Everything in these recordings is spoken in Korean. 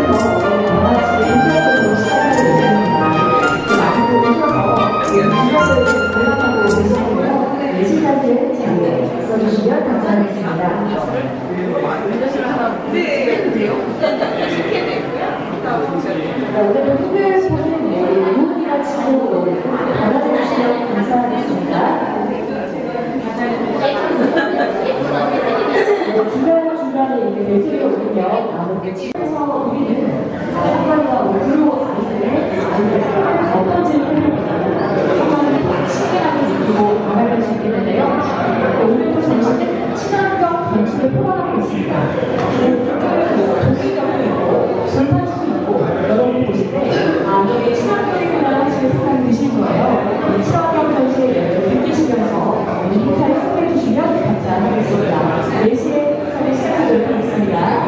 써주시면 감사하겠습니다. 오늘은 후배분은 무은이나 지목으로 받아주시면 감사하겠습니다. 중간중간에 이렇게 매트리가 오면 아무래도 집에서 우리는 사람과 오프로 다니는데 어떤 질문을 신기하게 느끼고 변화할 수 있겠는데요. 오늘도 정신은 친환경 변수를 포함하고 있습니다. 도시경도 있고 돌판지도 있고 여러분 보실 때 이게 친환경이구나 하시는 생각이 드실 거예요. 이 친환경 변수의 매력을 느끼시면서 이 행사에 참여해 주시면 감사하겠습니다. 4시에 행사를 시작하도록 하겠습니다.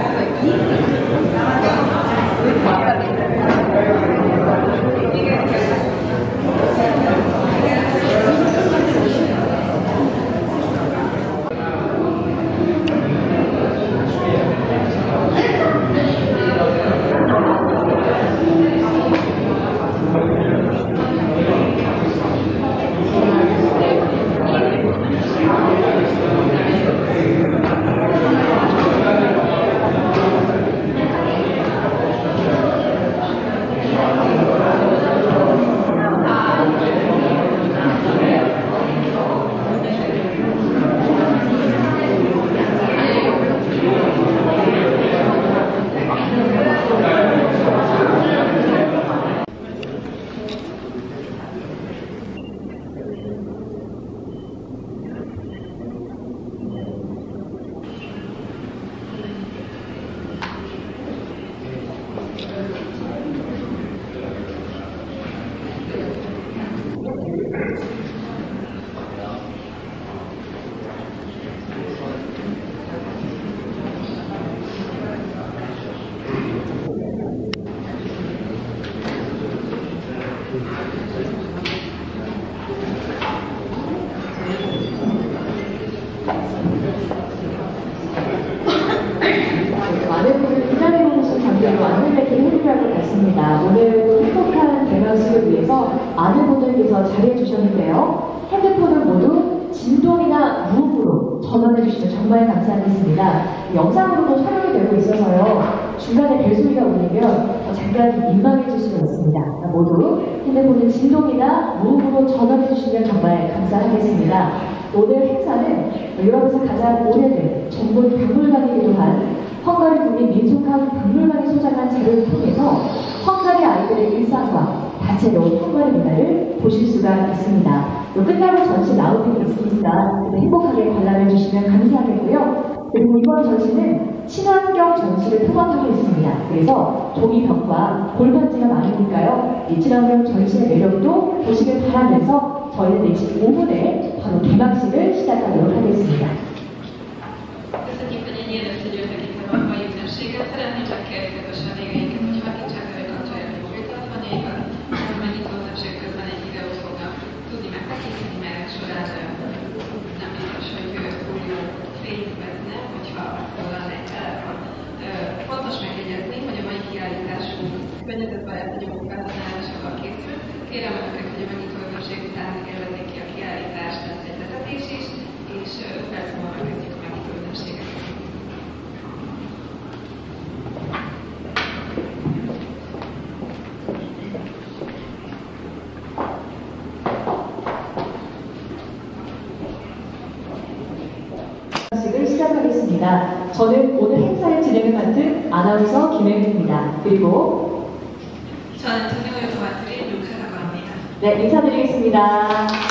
많은 분들 기다리고 계신 관계로 안내를 해드리려고 했습니다. 오늘 행복한 개막식을 위해서 많은 분들께서 자리해 주셨는데요. 핸드폰을 모두 진동이나 무음으로 전원해 주시면 정말 감사하겠습니다. 영상으로도 촬영이 되고 있어서요. 중간에 벨소리가 울리면 잠깐 민망해 질 수가 있습니다. 모두 핸드폰은 진동이나 무음으로 전원해 주시면 정말 감사하겠습니다. 오늘 행사는 유럽에서 가장 오래된 전문 박물관이기도 한 헝가리 국립 민속학 박물관이 소장한 자료를 통해서 헝가리 아이들의 일상과 다채로운 헝가리 문화를 보실 수가 있습니다. 끝나고 전시 나오는 게 있으니까 행복하게 관람해 주시면 감사하겠고요. 그리고 이번 전시는 친환경 전시를 통합하고 있습니다. 그래서 종이벽과 골반지가 많으니까요. 이 친환경 전시의 매력도 보시길 바라면서 저희는 4시 5분에 바로 개막식을 시작하도록 하겠습니다. Szeretném csak kedves vendégeinket, hogy hagyják el kapcsoljanak folytatvanékat, amennyit a többség közben egy videót fognak tudni megtekinteni, mert során nem biztos, hogy túl jó fényvetne, hogyha szóval egy telefon. Fontos megjegyezni, hogy a mai kiállításunk környezetbarát anyagok felhasználásával készült. Kérem önöket, hogy a monitorközség után élvezzék ki a kiállítást, lesz egy vezetés is, és 5 perc múlva kezdjük a megítőnösséget. 시작하겠습니다. 저는 오늘 행사의 진행을 맡은 아나운서 김혜은입니다. 그리고 저는 동료를 도와드릴 루카라고 합니다. 네, 인사드리겠습니다.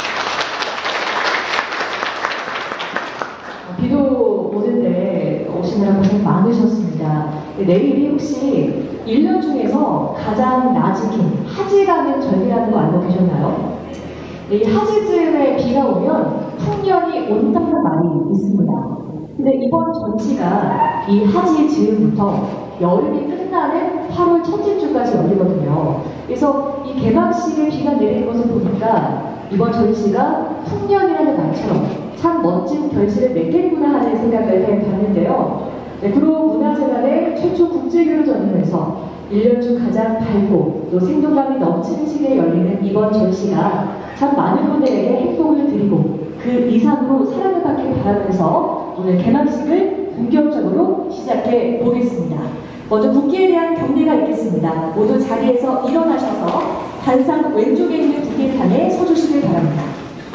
비도 오는데 오시느라 고생 많으셨습니다. 내일이 혹시 1년 중에서 가장 낮은 긴 하지라는 절기라는 거 알고 계셨나요? 이 하지즈음에 비가 오면 풍년이 온다는 말이 있습니다. 근데 이번 전시가 이 하지 즈음부터 여름이 끝나는 8월 첫째 주까지 열리거든요. 그래서 이 개막식에 비가 내리는 것을 보니까 이번 전시가 풍년이라는 말처럼 참 멋진 결실을 맺겠구나 하는 생각을 해봤는데요. 네, 구로문화재단의 최초 국제교류전에서 1년 중 가장 밝고 또 생동감이 넘치는 시기에 열리는 이번 전시가 참 많은 분들에게 행복을 드리고 그 이상으로 사랑을 받길 바라면서 오늘 개막식을 본격적으로 시작해 보겠습니다. 먼저 국기에 대한 경례가 있겠습니다. 모두 자리에서 일어나셔서 단상 왼쪽에 있는 국기를 향해 서주시길 바랍니다.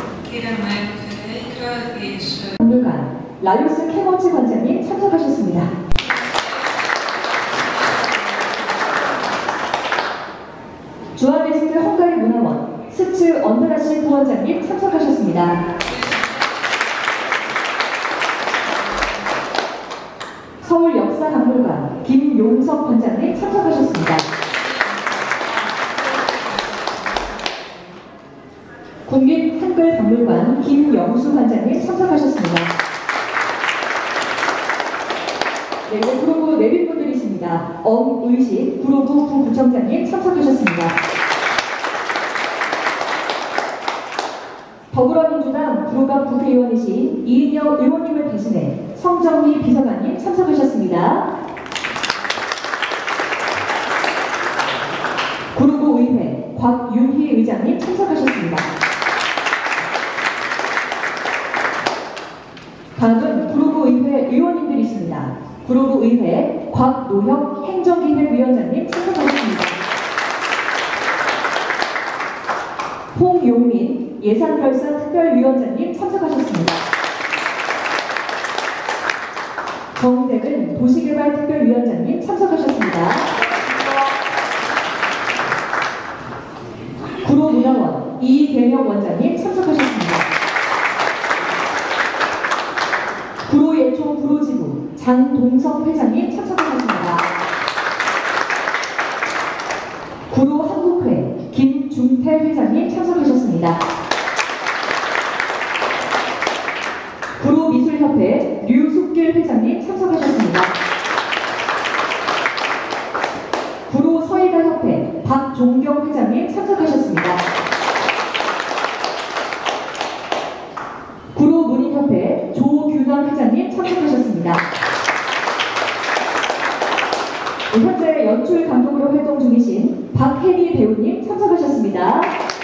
박물관 라이오스 캐머치 관장님 참석하셨습니다. 주아베스트 헝가리 문화원 스츠 언드라시 부원장님 참석하셨습니다. 서울역사박물관 김용석 관장님 참석하셨습니다. 국립한글박물관 김영수 관장님 참석하셨습니다. 네, 구로구 내빈분들이십니다. 엄의식 구로구 부구청장님 참석하셨습니다. 더불어민주당 구로갑 국회의원이신 이인영 의원님을 대신해 성정미 비서관님 참석하셨습니다. 구로구 의회 곽윤희 의장님 참석하셨습니다. 다음은 구로구 의회 의원님들이십니다. 구로구 의회 곽노혁 행정기획위원장님 참석하셨습니다. 홍용민 예산결산특별위원장님 참석하셨습니다. 정대근 도시개발특별위원장님 참석하셨습니다. 구로문화원 이대명 원장님 참석하셨습니다. 구로예총 구로지부 장동석 회장님 참석하셨습니다. 구로한국회 김중태 회장님 참석하셨습니다. 구로미술협회 류숙길 회장님 참석하셨습니다. 구로서예가협회 박종경 회장님 참석하셨습니다. 구로문인협회 조규던 회장님 참석하셨습니다. 현재 연출 감독으로 활동 중이신 박혜미 배우님 참석하셨습니다.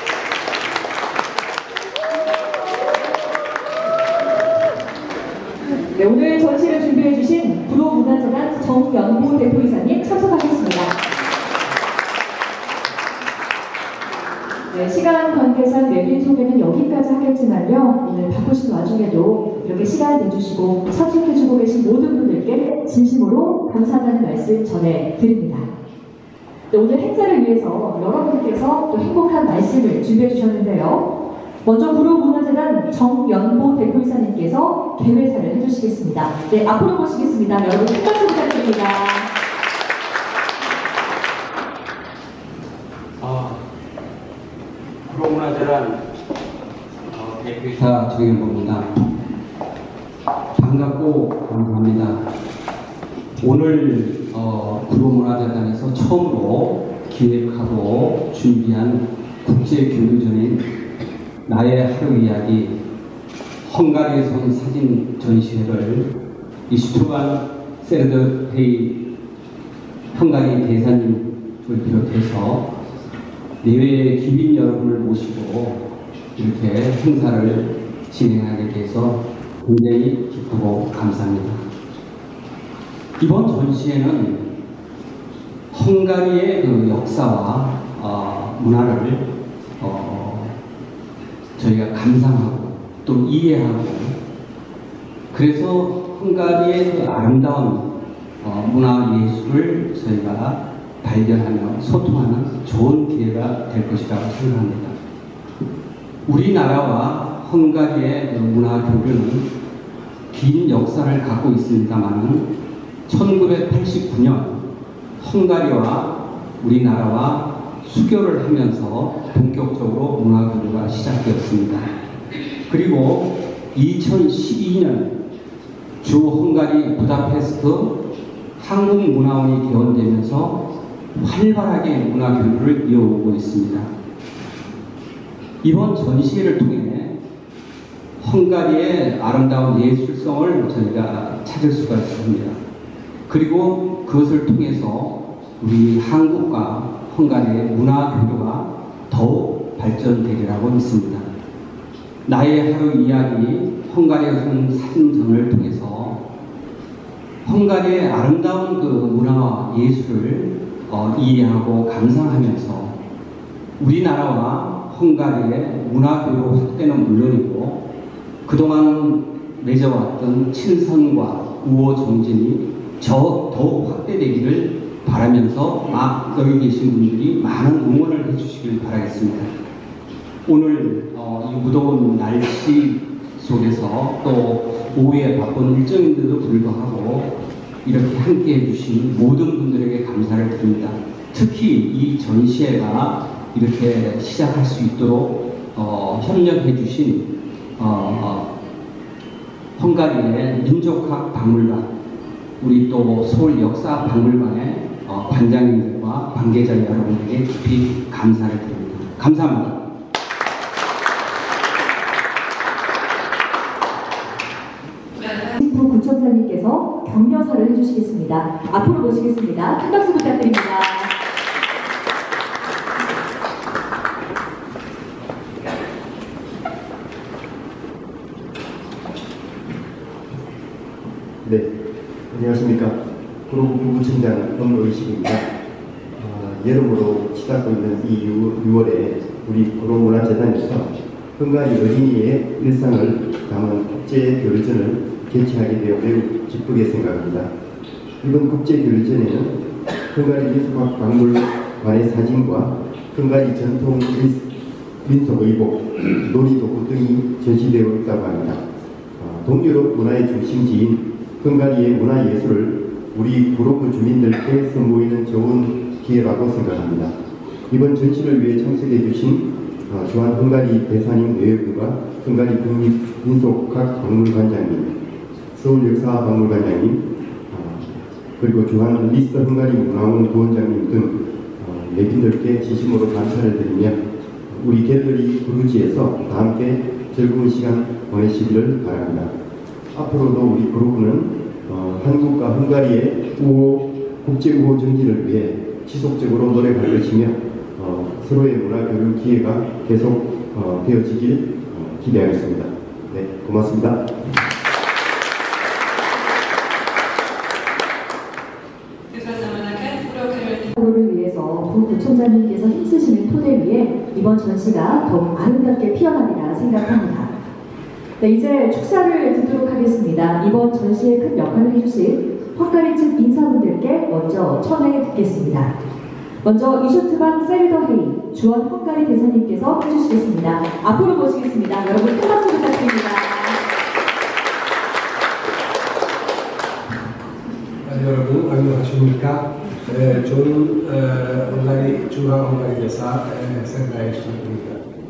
네, 오늘 전시를 준비해주신 구로문화재단 정연보 대표이사님 참석하셨습니다. 네, 시간 관계상 내빈 소개는 여기까지 하겠지만요. 오늘 바쁘신 와중에도 이렇게 시간을 내주시고 참석해주고 계신 모든 분들께 진심으로 감사하다는 말씀 전해드립니다. 네, 오늘 행사를 위해서 여러분께서 또 행복한 말씀을 준비해주셨는데요. 먼저 구로문화재단 정연보 대표이사님께서 개회사를 해주시겠습니다. 네, 앞으로 모시겠습니다. 여러분 큰 박수 부탁드립니다. 구로문화재단 대표이사 정연보입니다. 반갑고 감사합니다. 오늘 구로문화재단에서 처음으로 기획하고 준비한 국제교류전인 나의 하루 이야기 헝가리에서 온 사진 전시회를 이 슈트반 세르드헤이 헝가리 대사님을 비롯해서 내외의 기빈 여러분을 모시고 이렇게 행사를 진행하게 돼서 굉장히 기쁘고 감사합니다. 이번 전시회는 헝가리의 그 역사와 문화를 저희가 감상하고 또 이해하고 그래서 헝가리의 그 아름다운 문화 예술을 저희가 발견하며 소통하는 좋은 기회가 될 것이라고 생각합니다. 우리나라와 헝가리의 그 문화 교류는 긴 역사를 갖고 있습니다만 1989년 헝가리와 우리나라와 수교를 하면서 본격적으로 문화 교류가 시작되었습니다. 그리고 2012년 주 헝가리 부다페스트 한국문화원이 개원되면서 활발하게 문화 교류를 이어오고 있습니다. 이번 전시회를 통해 헝가리의 아름다운 예술성을 저희가 찾을 수가 있습니다. 그리고 그것을 통해서 우리 한국과 헝가리의 문화 교류가 더욱 발전되리라고 믿습니다. 나의 하루 이야기 헝가리의 사진전을 통해서 헝가리의 아름다운 그 문화와 예술을 이해하고 감상하면서 우리나라와 헝가리의 문화 교류 확대는 물론이고 그동안 맺어왔던 친선과 우호 정진이 더욱 확대되기를 바라면서 여기 계신 분들이 많은 응원을 해주시길 바라겠습니다. 오늘 이 무더운 날씨 속에서 또 오후에 바쁜 일정인데도 불구하고 이렇게 함께 해주신 모든 분들에게 감사를 드립니다. 특히 이 전시회가 이렇게 시작할 수 있도록 협력해 주신 헝가리의 민족학 박물관, 우리 또 서울 역사박물관의 관장님들과 관계자 여러분에게 깊이 감사를 드립니다. 감사합니다. 신부 구청장님께서 격려사를 해주시겠습니다. 앞으로 모시겠습니다. 큰 박수 부탁드립니다. 네, 안녕하십니까. 구로구 부구청장 엄의식입니다. 여름으로 치닫고 있는 이 6월에 우리 구로문화재단에서 헝가리 어린이의 일상을 담은 국제교류전을 개최하게 되어 매우 기쁘게 생각합니다. 이번 국제교류전에는 헝가리 민속학 박물관의 사진과 헝가리 전통 민속 의복, 놀이도구 등이 전시되어 있다고 합니다. 동유럽 문화의 중심지인 헝가리의 문화예술을 우리 구로구 주민들께 선보이는 좋은 기회라고 생각합니다. 이번 전시를 위해 참석해 주신 주한 헝가리 대사님 외교부가 헝가리 국립민속학박물관장님, 서울역사박물관장님, 그리고 주한 리스트 헝가리 문화원 부원장님 등 내빈들께 진심으로 감사를 드리며 우리 갤러리 구루지에서 다 함께 즐거운 시간 보내시기를 바랍니다. 앞으로도 우리 구로구는 한국과 헝가리의 국제 우호 정진을 위해 지속적으로 노력할 것이며 서로의 문화 교류 기회가 계속 되어지길 기대하겠습니다. 네, 고맙습니다. 를 위해서 부구청장님께서 힘쓰시는 토대 위에 이번 전시가 더욱 아름답게 피어나리라 생각합니다. 네, 이제 축사를 듣도록 하겠습니다. 이번 전시에 큰 역할을 해주신 헝가리 측 인사분들께 먼저 청해 듣겠습니다. 먼저 이쇼트반 세르더 헤이 주한 헝가리 대사님께서 해주시겠습니다. 앞으로 모시겠습니다. 여러분 큰 박수 부탁드립니다. 여러분 안녕하십니까? 저는 주한 헝가리 대사 Szendai Istvánnak.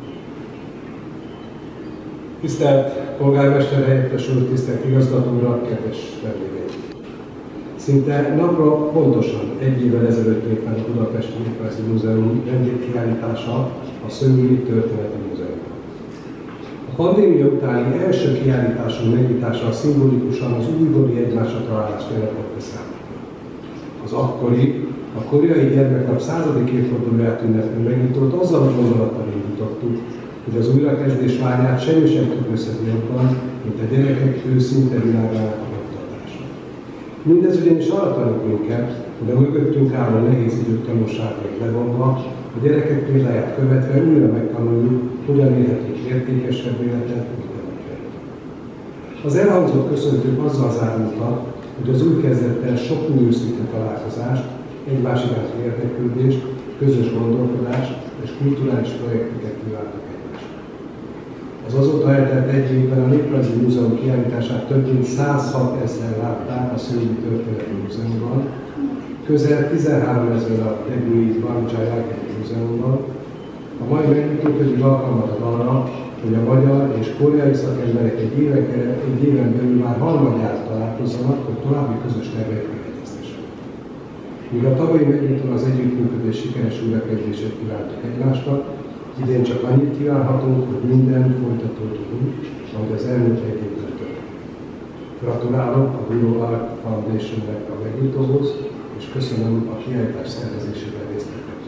Tisztelt polgármester helyettes úr, tisztelt igazgató urak, kedves vendégek! Szinte napra pontosan egy évvel ezelőtt lép meg a Budapesti Néprajzi Múzeum vendégkiállítása a Szömüli Történeti Múzeumban. A pandémia utáni első kiállításunk megnyitása szimbolikusan az újbóli egymásra találást jelentette számunkra. Az akkori, a koreai gyermeknap 100. évfordulóját ünnepő megnyitót azzal a gondolattal indítottuk, hogy az újrakezdés vágyát semmi sem tükrözheti jobban, mint a gyerekek őszinte világának a megtartása. Mindez ugyanis arra tanít minket, hogy a mögöttünk álló nehéz idők tanulságait levonva, a gyerekek példáját követve újra megtanuljuk, hogyan élhetünk értékesebb életet mindenkinek. Az elhangzott köszöntők azzal zárultak, hogy az új kezdettel sok új őszinte találkozást, egymás iránti érdeklődést, közös gondolkodást és kulturális projekteket kívántak egymásra. Az azóta eltelt egy évben a Néprajzi Múzeum kiállítását több mint 106 000 látták a Szömüli Történeti Múzeumban, közel 13 000 a Debui Bancsai Árkedi Múzeumban, a mai megnyitó pedig alkalmat ad arra, hogy a magyar és koreai szakemberek egy éven belül már harmadjára találkozzanak, hogy további közös tervekre egyeztessenek. Míg a tavalyi megnyitón az együttműködés sikeres újrakezdését kívántuk egymásnak, idén csak annyit kívánhatunk, hogy minden folytatódjon úgy, ahogy az elmúlt egy évben történt. Gratulálok a Euro Art Foundation-nek a megnyitóhoz, és köszönöm a kiállítás szervezésében részt vettek.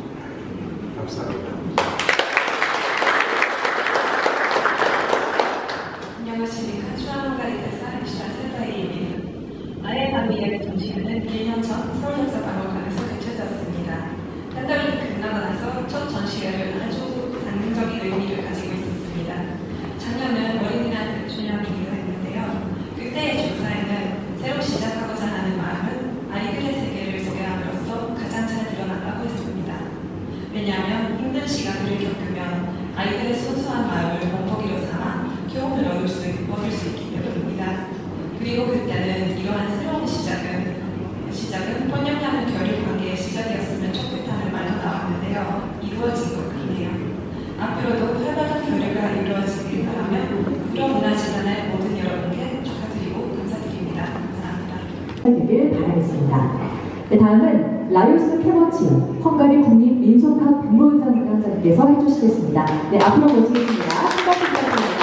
안녕하십니까. 중앙헝가리 대사 이슈아 세바이입니다. 나의 밤 이야기 전시회는 1년 전 서울역사박물관에서 개최되었습니다. 한 달이 끝나고 나서 첫 전시회를 아주 상징적인 의미를 가지고 있었습니다. 작년은 어린이날 100주년이기도 했는데요. 그때의 조사에는 새로 시작하고자 하는 마음은 아이들의 세계를 소개함으로써 가장 잘 드러났다고 했습니다. 왜냐하면 힘든 시간들을 겪으면 아이들의 순수한 마음을 본보기로 삼아 교훈을 얻을 수 있기 때문입니다. 그리고 그때는 이러한 새로운 시작은 번영하는 교류 관계의 시작이었으면 좋겠다는 말도 나왔는데요. 이루어진 것 같네요. 앞으로도 활발한 교류가 이루어지길 바라며 우러문화재단의 모든 여러분께 축하드리고 감사드립니다. 감사합니다. 되길 바라겠습니다. 네, 다음은 라요스 케버치 헝가리 국립민속학 박물관장님께서 해주시겠습니다. 네, 앞으로 모시겠습니다. 수고하셨습니다.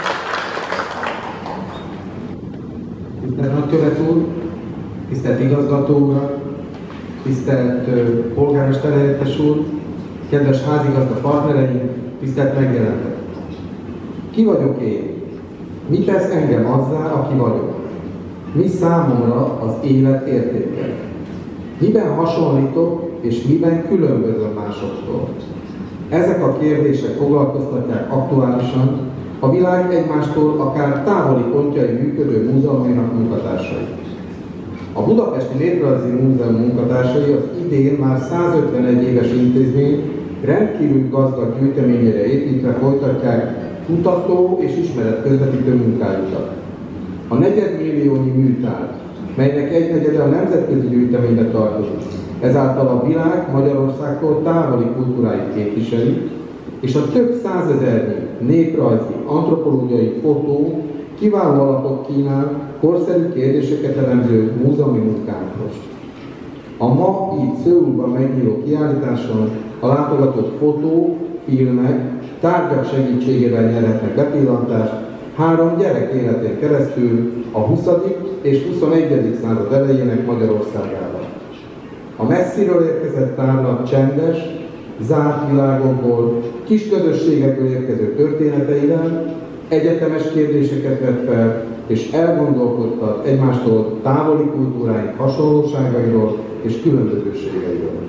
Tisztelt Nagykövet úr, tisztelt igazgató urak, tisztelt polgármester helyettes úr, kedves házigazda partnereim, tisztelt megjelentek. Ki vagyok én? Mi tesz engem azzá, aki vagyok? Mi számomra az élet értéke? Miben hasonlítok és miben különbözöm másoktól? Ezek a kérdések foglalkoztatják aktuálisan a világ egymástól akár távoli pontjai működő múzeumainak munkatársai. A Budapesti Néprajzi Múzeum munkatársai az idén már 151 éves intézmény rendkívül gazdag gyűjteményére építve folytatják kutató és ismeretközvetítő munkájukat. A negyedmilliónyi műtárgy, melynek egynegyede a nemzetközi gyűjteménybe tartozik, ezáltal a világ Magyarországtól távoli kultúráit képviseli, és a több százezernyi néprajzi, antropológiai fotó kiváló alapot kínál korszerű kérdéseket elemző múzeumi munkánkhoz. A ma így Szöulban megnyíló kiállításon a látogatók fotó, filmek, tárgyak segítségével nyerhetnek bepillantást 3 gyerek életén keresztül a 20. és 21. század elejének Magyarországában. A messziről érkezett tárlat csendes, zárt világokból, kis közösségekből érkező történeteivel egyetemes kérdéseket vett fel, és elgondolkodtat egymástól távoli kultúráink hasonlóságairól és különbözőségeiről.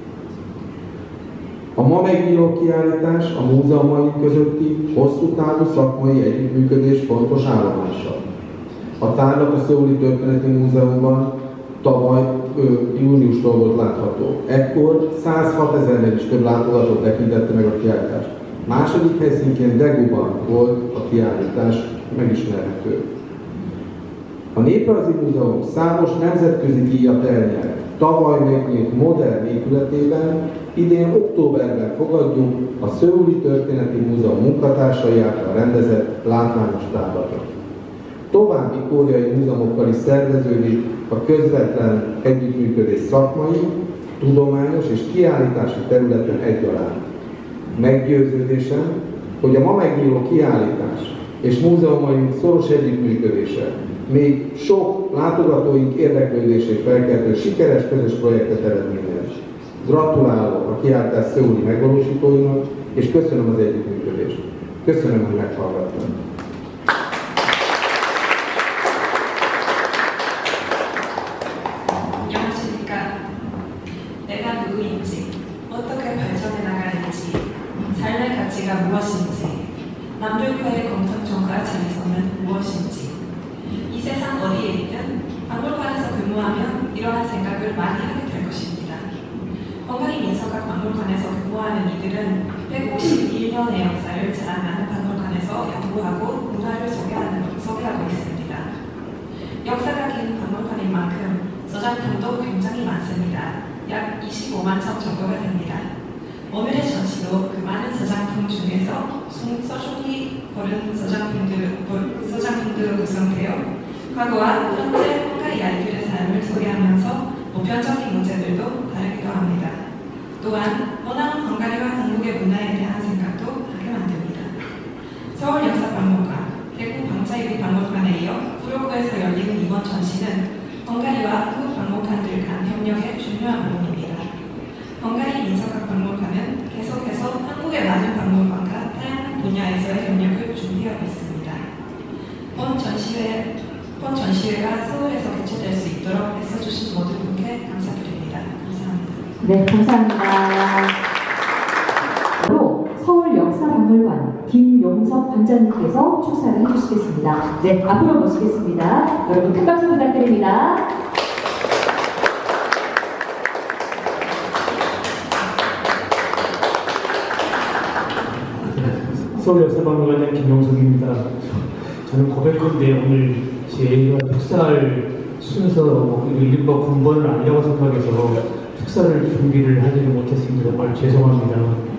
A ma megnyíló kiállítás a múzeumai közötti hosszú távú szakmai együttműködés fontos állomása. A tárlat a Szöuli Történeti Múzeumban tavaly júniustól volt látható. Ekkor 106 000-nél is több látogató tekintette meg a kiállítást. Második helyszínként Deguban volt a kiállítás megismerhető. A Néprajzi Múzeum számos nemzetközi díjat elnyert. Tavaly megnyílt modern épületében idén októberben fogadjuk a Szöuli Történeti Múzeum munkatársai által rendezett látványos tárlatot. További koreai múzeumokkal is szerveződik a közvetlen együttműködés szakmai, tudományos és kiállítási területen egyaránt. Meggyőződésem, hogy a ma megnyíló kiállítás és múzeumaink szoros együttműködése még sok látogatóink érdeklődését felkeltő sikeres közös projektet eredményez. Gratulálok a kiállítás szöuli megvalósítóinak, és köszönöm az együttműködést. Köszönöm, hogy meghallgattam. 안녕하십니까. 내가 누구인지, 어떻게 발전해 나가는지, 삶의 가치가 무엇인지, 남들과의 공통점과 장점은 무엇인지, 이 세상 어디에 있든 박물관에서 근무하면 이러한 생각을 많이 하게 될 것입니다. 헝가리 민속학 박물관에서 근무하는 이들은 151년의 역사를 자랑하는 박물관에서 연구하고 문화를 소개하고 있습니다. 역사가 긴 박물관인 만큼 저작품도 굉장히 많습니다. 약 25만 점 정도가 됩니다. 오늘의 전시도 그 많은 저작품 중에서 서술이 고른 저작품들로 구성되어 과거와 현재 헝가리 아이들의 삶을 소개하면서 보편적인 문제들도 다루기도 합니다. 또한 원하는 헝가리와 한국의 문화에 대한 생각도 하게 만듭니다. 서울역사박물관, 대구 방차유리 박물관에 이어 구로구에서 열린 이번 전시회가 서울에서 개최될 수 있도록 애써주신 모든 분께 감사드립니다. 감사합니다. 네, 감사합니다. 바로 서울역사박물관 김용석 관장님께서 축사를 해주시겠습니다. 네, 앞으로 모시겠습니다. 여러분 큰 박수 부탁드립니다. 서울역사박물관장 김용석입니다. 저는 고백컨대 오늘 제가 축사할 순서 이른바 군번은 아니라고 생각해서 축사를 준비를 하지는 못했습니다. 정말 죄송합니다.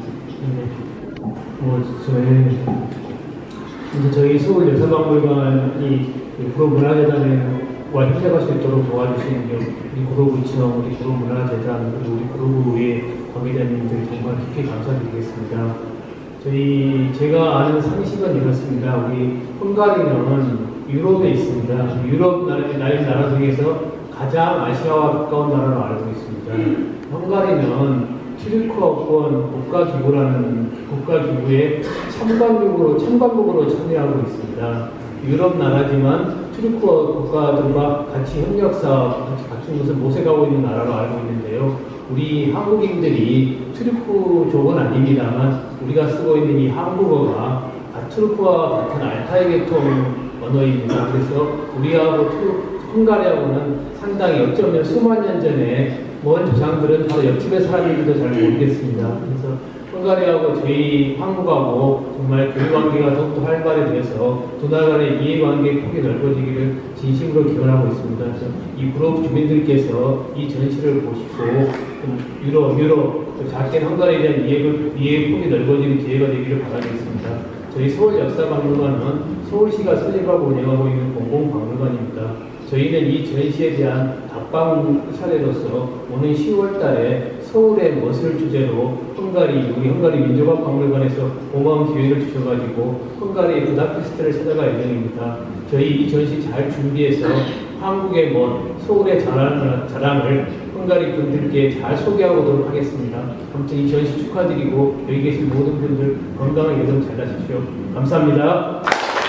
저희 서울역사박물관이 구로문화재단과 협력할 수 있도록 도와주신 우리 구로구청, 우리 구로문화재단, 그리고 우리 구로구의 관계자님들 정말 깊이 감사드리겠습니다. 제가 아는 상식은 이렇습니다. 우리 헝가리는 유럽에 있습니다. 유럽 나라 중에서 가장 아시아와 가까운 나라로 알고 있습니다. 헝가리는 트리코어권 국가기구라는 국가기구에 참관국으로 참여하고 있습니다. 유럽 나라지만 트리코어 국가들과 같이 협력사업 같은 것을 모색하고 있는 나라로 알고 있는데요. 우리 한국인들이 트리코족은 아닙니다만 우리가 쓰고 있는 이 한국어가 트리코와 같은 알타이 계통 언어입니다. 그래서 우리하고 헝가리하고는 상당히 어쩌면 수만 년 전에 먼 조상들은 바로 옆집의 사람인지도 잘 모르겠습니다. 그래서 헝가리하고 저희 한국하고 정말 교류관계가 더욱더 활발해져서 두 나라 간의 이해관계의 폭이 넓어지기를 진심으로 기원하고 있습니다. 그래서 이 구로 주민들께서 이 전시를 보시고 유럽 작게 헝가리에 대한 이해의 폭이 넓어지는 기회가 되기를 바라겠습니다. 저희 서울역사박물관은 서울시가 설립하고 운영하고 있는 공공박물관입니다. 저희는 이 전시에 대한 답방 사례로서 오는 10월 달에 서울의 멋을 주제로 우리 헝가리 민족학박물관에서 고마운 기회를 주셔가지고 헝가리의 부다페스트를 찾아갈 예정입니다. 저희 이 전시 잘 준비해서 한국의 멋, 서울의 자랑을 헝가리 분들께 잘 소개하도록 하겠습니다. 아무튼 이 전시 축하드리고 여기 계신 모든 분들 건강한 여정 잘 하십시오. 감사합니다.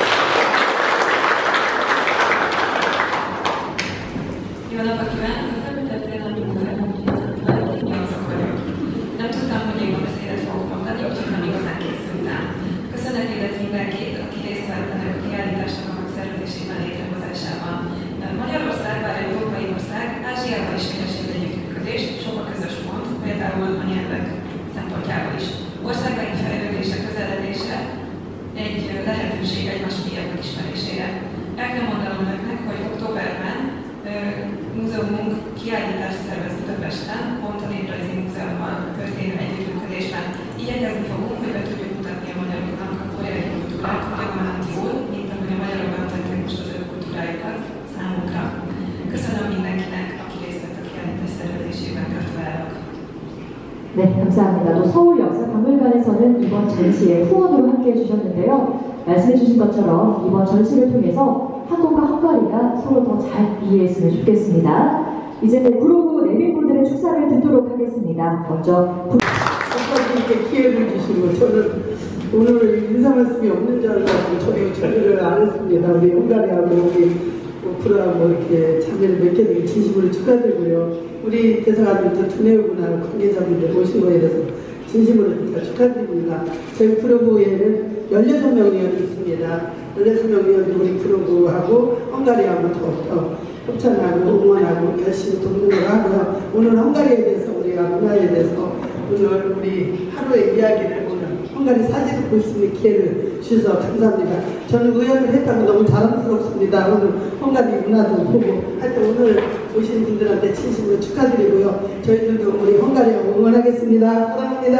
Jó napot kívánok! A felmutatón a Múzeum Nyolcak vagyok. Nem tudtam, hogy én a beszédet fogok mondani, úgyhogy nem igazán készültem. Köszönet illet mindenkit, aki részt vett ennek a kiállításnak a megszervezésében, létrehozásában. Magyarország, bár egy európai ország, Ázsiában is keres az együttműködést, sok a közös pont, például a nyelvek szempontjából is. Országaink fejlődése, közeledése egy lehetőség egymás mélyebb megismerésére. El kell mondanom önöknek, hogy októberben múzeumunk kiállítást szervez Budapesten, pont a Néprajzi Múzeumban történő együttműködésben. Igyekezni fogunk, hogy be tudjuk mutatni a magyaroknak a koreai kultúrát ugyanolyan jól, mint ahogy a magyarok bemutatják most az ő kultúrájukat számunkra. Köszönöm mindenkinek, aki részt vett a kiállítás szervezésében, gratulálok! 네, 감사합니다. 또 서울역사박물관에서는 이번 전시에 후원으로 함께해 주셨는데요. 말씀해 주신 것처럼 이번 전시를 통해서 한국과 헝가리가 서로 더 잘 이해했으면 좋겠습니다. 이제 구로구 내빈분들의 축사를 듣도록 하겠습니다. 먼저 이렇게 기회를 주시고 저는 오늘 인사 말씀이 없는 줄 알고 저도 준비를 안 했습니다. 우리 헝가리하고 우리 오프라하고 이렇게 참여를 맺게 되기 진심으로 축하드리고요. 우리 대사관님들 두뇌구나 관계자분들 오신 거에 대해서 진심으로 축하드립니다. 저희 프로부에는 16명 위원이 있습니다. 16명 위원이 우리 프로부하고 헝가리하고 더욱더 협찬하고 응원하고 열심히 돕는 걸 하고요. 오늘 헝가리에 대해서 우리가 문화에 대해서 오늘 우리 하루의 이야기를 오늘 헝가리 사진을 볼 수 있는 기회를 주셔서 감사합니다. 저는 의원을 했다고 너무 자랑스럽습니다. 오늘 헝가리 문화도 보고 하여튼 오늘 오신 분들한테 진심으로 축하드리고요. 저희들도 우리 헝가리하고 응원하겠습니다. 사랑합니다.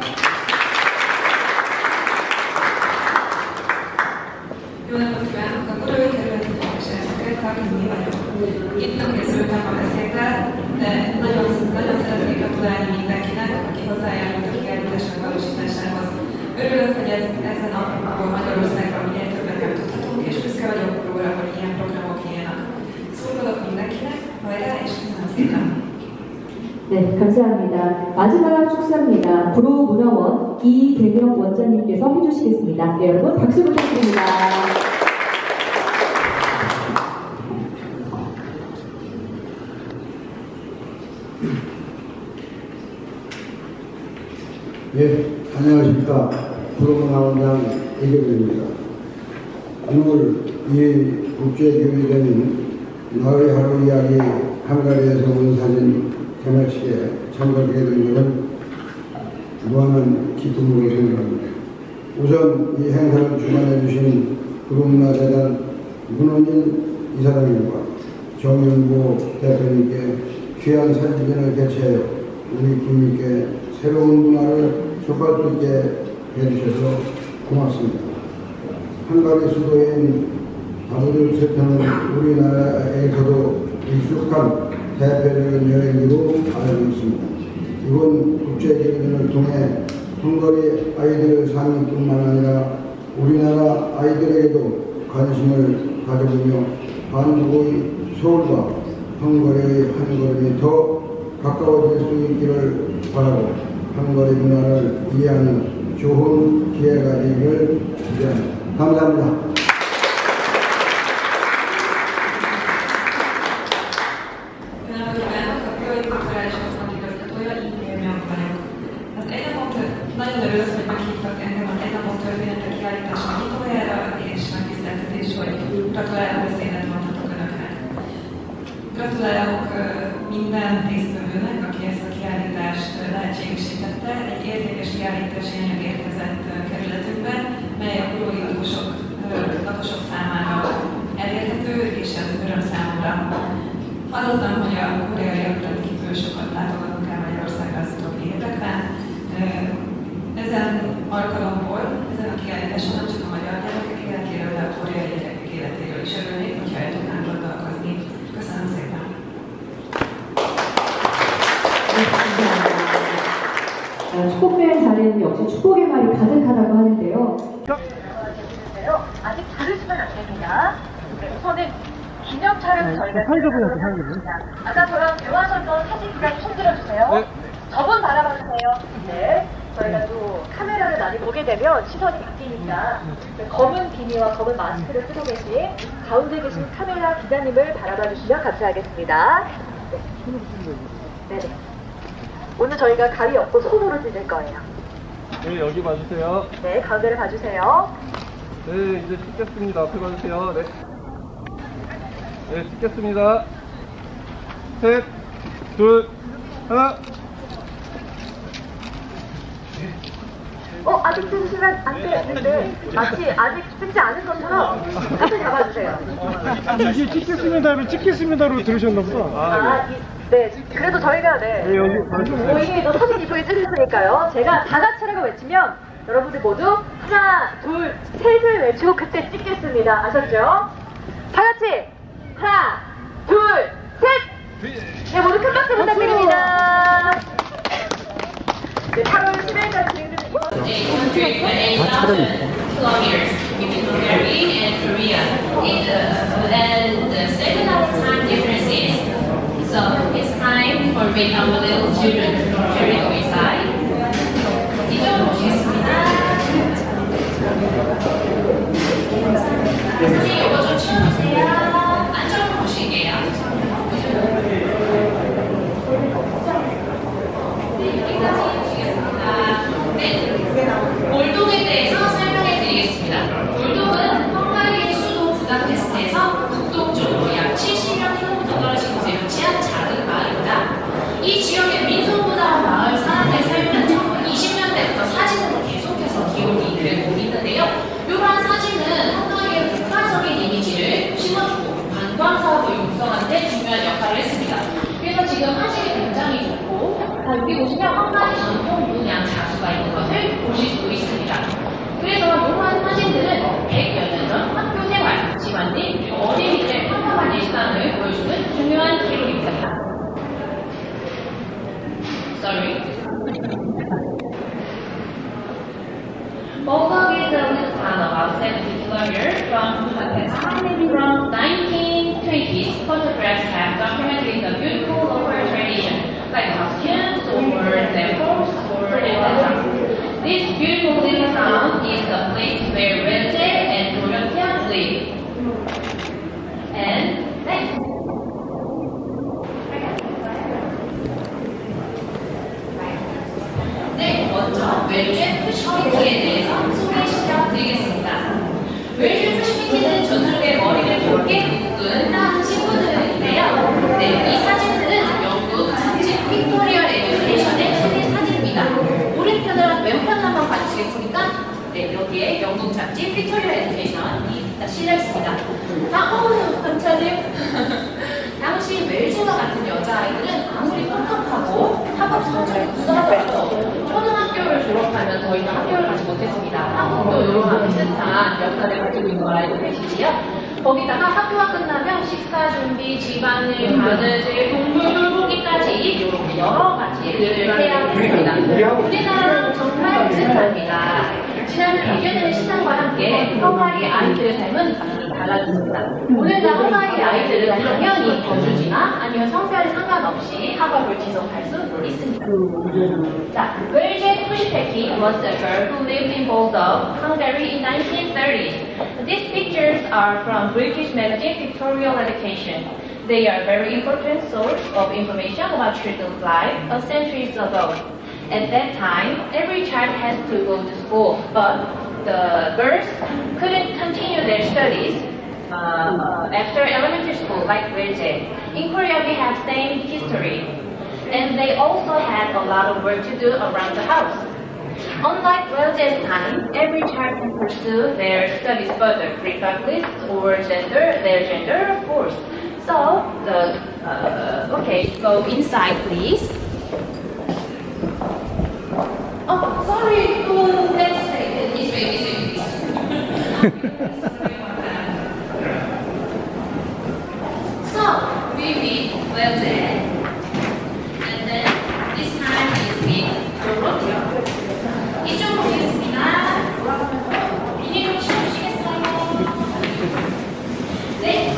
Jó napot kívánok! A Korai Kerületi Képviselőket, Kakini vagyok. Itt nem készültem a beszéddel, de nagyon szeretnék gratulálni mindenkinek, aki hozzájárult a kiállítás megvalósításához. Örülök, hogy ezen alkalommal Magyarországban minél többet megtudhatunk, és büszke vagyok róla, hogy ilyen programok élnek. Szurkolok mindenkinek, hajrá, és köszönöm szépen! 네, 감사합니다. 마지막 축사입니다. 구로문화원 이대명 원장님께서 해주시겠습니다. 네, 여러분 박수 부탁드립니다. 예, 안녕하십니까. 구로문화원장 이재근입니다. 오늘 이 국제교류되는 나의 하루 이야기 한가리에서 온 사진 개막식에 참가하게 된 것은 무한한 기쁨으로 생각합니다. 우선 이 행사를 주관해 주신 구로문화재단 문원인 이사장님과 정윤보 대표님께 귀한 사진전을 개최하여 우리 국민께 새로운 문화를 접할 수 있게 해주셔서 고맙습니다. 한가리 수도인 아부들세편은 우리나라에서도 익숙한 대표적인 여행지로 알고 있습니다. 이번 국제기획을 통해 헝가리 아이들 상뿐만 아니라 우리나라 아이들에게도 관심을 가져보며 한국의 서울과 헝가리의 한 걸음이 더 가까워질 수 있기를 바라고 헝가리 문화를 이해하는 좋은 기회가 되기를 기대합니다. 감사합니다. Nagyon örülök, hogy meghívtak engem az Egy napok története kiállítás megnyitójára, és megtiszteltetés, hogy gratuláló beszédet mondhatok Önöknek. Gratulálok minden résztvevőnek, aki ezt a kiállítást lehetségesítette. Egy értékes kiállítási anyag érkezett kerületünkbe, mely a kurói lakosok számára elérhető, és ez öröm számomra. Hallottam, hogy a koreaiak rendkívül sokat látogatnak el Magyarországra az utóbbi években. Ezen alkalomból, ezen a kiállításon nem csak a magyar gyerekek életéről, de a koreai gyerekek életéről is örülnék, hogyha el tudnánk gondolkozni. Köszönöm szépen! 축복된 자리는 역시 축복의 말이 가득하다고 하는데요. 아직 부르시면 안 됩니다. 우선은 기념 촬영 저희가 하겠습니다. 아까 저랑 대화하셨던 사진기장 손 들어주세요. 네. 저분 바라봐주세요. 네. 저희가 또 카메라를 많이 보게 되면 시선이 바뀌니까 검은 비니와 검은 마스크를 쓰고 계신 가운데 계신 카메라 기자님을 바라봐 주시면 감사하겠습니다. 네. 네네. 오늘 저희가 가위 없고 손으로 찍을 거예요. 네, 여기 봐주세요. 네, 가운데를 봐주세요. 네, 이제 찍겠습니다. 앞에 봐주세요. 네. 네, 찍겠습니다. 셋, 둘, 하나. 아직 찍으시면 안 되는데 마치 아직 찍지 않은 것처럼 다시 잡아주세요. 이게 찍겠습니다로 찍겠습니다로 들으셨나 보다. 네. 그래도 저희가 여기 저희 또 사진 이쁘게 찍으셨으니까요. 제가 다 같이 라고 외치면 여러분들 모두 하나, 둘, 셋을 외치고 그때 찍겠습니다. 아셨죠? 다 같이 하나, 둘, 셋! 네, 모두 큰 박수 부탁드립니다. 네, 8월 10일까지 진행됩니다. 8,000 kilometers between Hungary and Korea. And the 7-hour time difference is. So it's time for our little children to go inside. 이쪽으로 모시겠습니다. 선생님, 이거 좀 치우세요. 안쪽으로 모실게요. 네, 여기까지 모시겠습니다. 네, 몰독에 대해서 설명해 드리겠습니다. 몰독은 헝가리의 수도 부다페스트에서 북동쪽으로 약 70여 킬로미터 떨어진 곳에 위치한 작은 마을입니다. 이 지역의 민소보다 마을 사람들의 삶은 1920년대부터 사진으로 계속해서 기록이 되고 있는데요. 이러한 사진은 헝가리의 국가적인 이미지를 심어주고 관광사업을 육성하는 데 중요한 역할을 했습니다. 그래서 지금 사진이 굉장히 좋고 여기 보시면 헝가리 전통 문양 자수가 있는 것을 보실 수 있습니다. 그래서 이러한 사진들은 100여 년 전 학교 생활, 집안일, 어린이들의 평범한 일상을 보여주는 중요한 기록입니다. Sorry. Bulldog is a little town about 70 kilometers from Budapest. From 1920s, photographs have documented the beautiful local tradition, like costumes or temples or etc. This beautiful little town is the place where Rete and Dorothea live. And next. 네, 먼저 웰즈 푸시미티에 대해서 소개시켜드리겠습니다. 웰즈 푸시미티는 저쪽에 머리를 곱게 묶은 친구들인데요. 네, 이 사진들은 영국 잡지 픽토리얼 에듀케이션의 실린 사진입니다. 오른편을 왼편 한번 봐주시겠습니까? 네, 여기에 영국 잡지 픽토리얼 에듀케이션이 실려 있습니다. 깜짝이야. 당시 웰즈와 같은 여자아이들은 아무리 똑똑하고 학업 성적이 우수하더라도 초등학교를 졸업하면 더 이상 학교를 가지 못했습니다. 한국도 이러한 비슷한 역사를 가지고 있는 걸 알고 계시지요? 거기다가 학교가 끝나면 식사 준비, 집안일, 바느질, 동물 돌보기까지 이렇게 여러 가지를 해야 했습니다. 우리나라는 정말 비슷합니다. 지난주 이겨내는 시간과 함께 헝가리 아이들의 삶은 달라졌습니다. 오늘날 헝가리 아이들은 당연히 거주지나 아니면 성별에 상관없이 학업을 지속할 수 있습니다. 자, 웰제 푸시페키 was a girl who lived in Bulldog, Hungary in 1930s. These pictures are from British magazine Pictorial Education. They are a very important source of information about children's life centuries ago. At that time, every child has to go to school, but the girls couldn't continue their studies after elementary school, like Welje. In Korea, we have same history, and they also had a lot of work to do around the house. Unlike Welje's time, every child can pursue their studies further, regardless or their gender, of course. So, okay, go inside, please. Oh, sorry, let's say this way. So, we read Welje, and then this time is with Dorothea. 이쪽으로 오겠습니다. 미니 좀 쉬어주시겠어요? 네,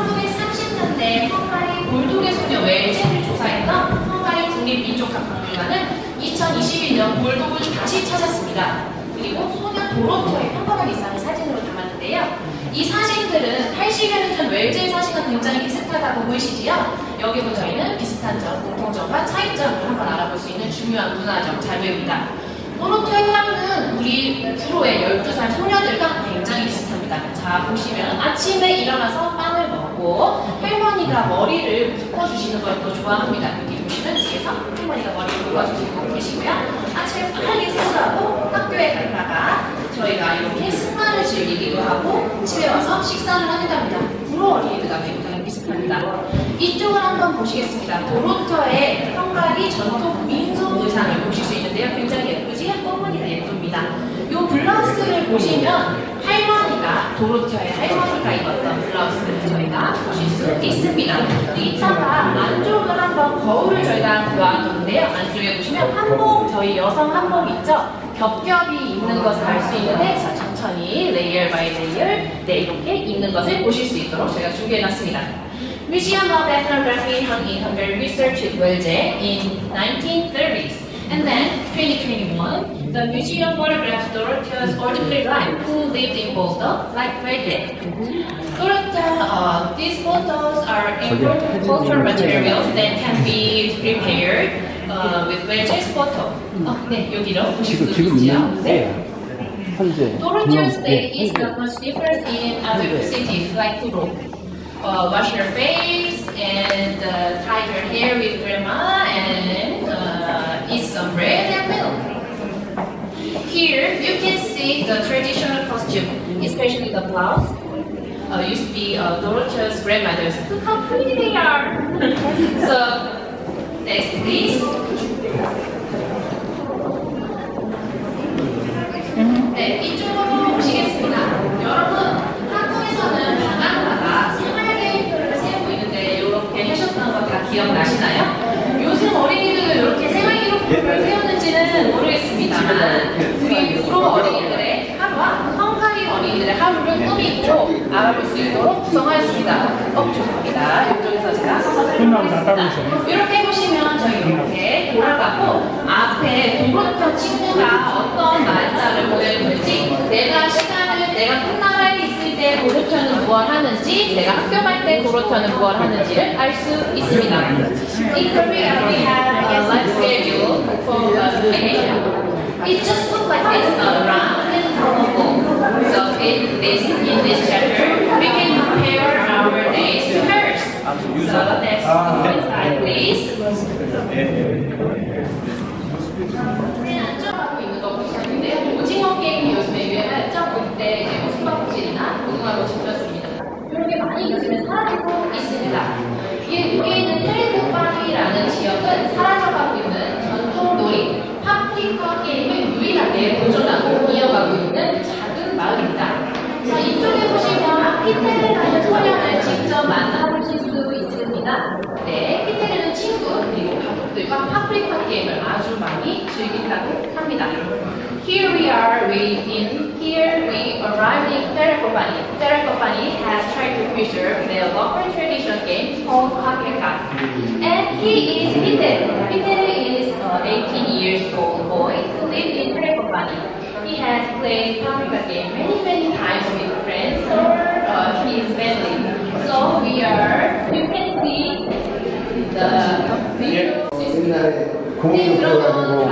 1930년대 헝가리 볼독의 소녀 웰제를 조사했던 헝가리 국립민족학박물관은 2021년 볼독을 다시 찾았습니다. 그리고 소녀 도로토의 평범한 일상을 사진으로 담았는데요. 이 사진들은 80여 년 전 웰제의 사진과 굉장히 비슷하다고 보이시지요? 여기서 저희는 비슷한 점, 공통점과 차이점을 한번 알아볼 수 있는 중요한 문화적 자료입니다. 도로토의 하루는 우리 주로의 12살 소녀들과 굉장히 비슷합니다. 자, 보시면 아침에 일어나서 빵을 먹고 할머니가 머리를 묶어주시는 걸 또 좋아합니다. 여기 보시면 뒤에서 할머니가 머리를 묶어주시고 계시고요. 아침에 빨리 세수하고 학교에 갔다가 저희가 이렇게 승마를 즐기기도 하고 집에 와서 식사를 하기도 합니다. 불어 어린이들과 굉장히 비슷합니다. 이쪽을 한번 보시겠습니다. 도로토의 헝가리 전통 민속 의상을 보실 수 있는데요. 굉장히 예쁘지? 꽃무늬가 예쁩니다. 이 블라우스를 보시면 도로토의 할머니가 입었던 블라우스를 저희가 보실 수 있습니다. 이따가 안쪽을 한번 거울을 저희가 놓아놓는데요. 안쪽에 보시면 한복, 저희 여성 한복 있죠? 겹겹이 입는 것을 알 수 있는데 자, 천천히 레이어 바이 레이어 이렇게 입는 것을 보실 수 있도록 저희가 준비해놨습니다. Museum of Ethnography in Hungary researched Welje in 1930s. And then, 2021, the museum photographs Dorothea's ordinary life, who lived in Bulldog, like Welje. Dorothea, these photos are important cultural materials that can be prepared with Welje's photo. 네, 여기로 보실 수 있죠. 네. Dorothea's day is not much different in other cities like Kuro. Wash your face and tie your hair with grandma and eat some bread and milk. Here you can see the traditional costume, especially the blouse. Used to be Dorothea's grandmother's. Look how pretty they are. So, next please. 네, 이쪽으로 오시겠습니다. 여러분, 한국에서는 방학마다 생활계획표를 세우고 있는데 이렇게 하셨던 거 다 기억나시나요? 요즘 어린이들은 이렇게 생활기록표를 세우는지는 모르겠습니다만 우리 유로 어린이들의 하루와 헝가리 어린이들의 하루를 꾸미고 알아볼 수 있도록 구성하였습니다. 죄송합니다. 이쪽에서 제가 서서 설명하겠습니다. 이렇게 해보시면 저희 이렇게 돌아가고 앞에 도로토 친구가 어떤 날짜를 보내는지 내가 큰 나라에 있을 때 도로토는 무엇 하는지 내가 학교 갈 때 도로토는 무엇 하는지를 알 수 있습니다. In Korea, we have a life schedule for vacation. It just looks like this, round and colorful. So in this chapter, we can compare our days to hers. So next slide, please. 하고 있는 거 보시는데요. 오징어 게임이 요즘에 유행했죠? 그때 이제 수박질이나 고등어로 집혔습니다. 이런 게 많이 요즘에 사라지고 있습니다. 여기에 있는 테레코파리라는 지역은 사라져가고 있는 전통 놀이 파프리카 게임을 유일하게 보존하고 이어가고 있는 작은 마을입니다. 자, 이쪽에 보시면 피테레라는 소년을 직접 만나보실 수 있습니다. 네, 피테레는 친구 그리고 가족들과 파프리카 게임을 아주 많이 즐긴다고 합니다. Here we arrived in Terecopani. Terecopani has tried to preserve their local traditional game called Paprika. And he is Pitere. Pitere is an 18 years old boy who lives in Terecopani. He has played Paprika game many times with friends or his family. So you can see the video. 옛날에 공룡 들어가지고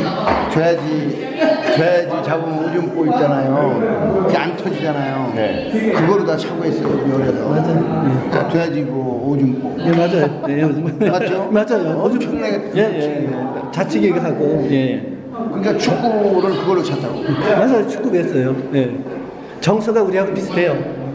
돼지 잡으면 오줌 있잖아요. 그게 안 터지잖아요. 네. 그거로 다 차고 있어요, 우리 어려서. 맞아요. 돼지고 오줌. 예, 맞아요. 예, 맞죠? 맞아요. 엄청나게. 예. 자치기 하고. 예. 그러니까 축구를 그걸로 찼다고. 맞아요. 축구 했어요. 예. 정서가 우리하고 비슷해요.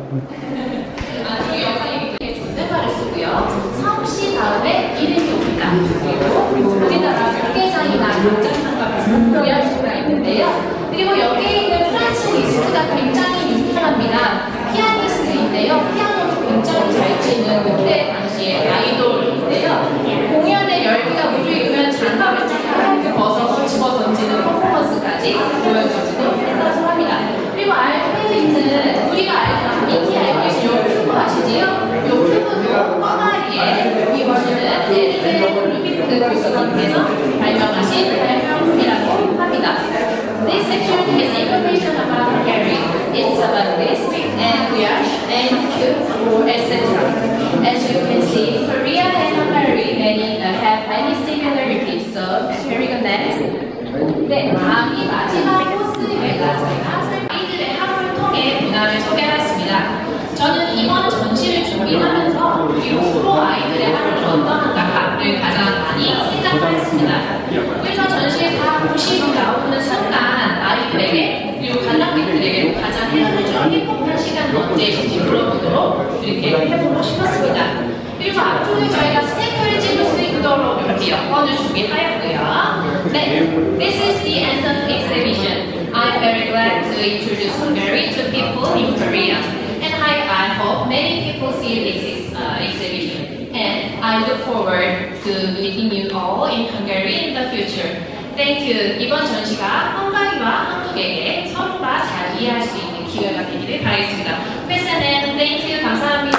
존댓말을 쓰고요. 성씨 다음에 이름이 옵니다. 그리고 우리나라 경계장이나 경장상과 비슷한 모양수가 있는데요. 그리고 여기에 있는 프란츠 리스트가 굉장히 유명합니다. 피아니스트인데요. 피아노를 굉장히 잘 치는 그때 당시의 아이돌인데요. 공연의 열기가 무르익으면 장갑을 쫙 벗어서 집어 던지는 퍼포먼스까지 보여주지도 했다고 합니다. 그리고 알고 있는 우리가 알고 계신 요 큐브 아시지요? 요 큐브도 헝가리의 이 버전은 에르베 루비크 교수님께서 발명하신 발명품이라고 합니다. This section has information about Hungary. It's about this and guyash and cube, etc. As you can see, Korea and Hungary have many similarities. So here we go next. 네, 다음이 마지막 코스입니다. 저희가 아이들의 하루를 통해 문화를 소개했습니다. 저는 이번 전시를 준비하면서 그리고 프로 아이들의 하루는 어떠한가를 가장 많이 생각했습니다. 그래서 전시에 다 보시고 나오는 순간 아이들에게 그리고 관람객들에게 가장 해줄 행복한 시간은 언제인지 물어보도록 이렇게 해보고 싶었습니다. 그리고 앞쪽에 저희가 스탬프를 찍을 수 있도록 이렇게 여권을 준비하였고요. 네, this is the end of the exhibition. I'm very glad to introduce Hungary to people in Korea. And I hope many people see this exhibition. And I look forward to meeting you all in Hungary in the future. Thank you. 이번 전시가 헝가리와 한국에게 서로가 잘 이해할 수 있는 기회가 되기를 바라겠습니다. 패스는 thank you. 감사합니다.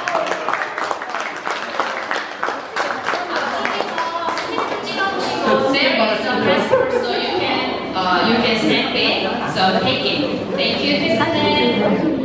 앞쪽에서 스냅을 찍어보시고 there is a passport so you can snap it. So take it. Thank you. 패스는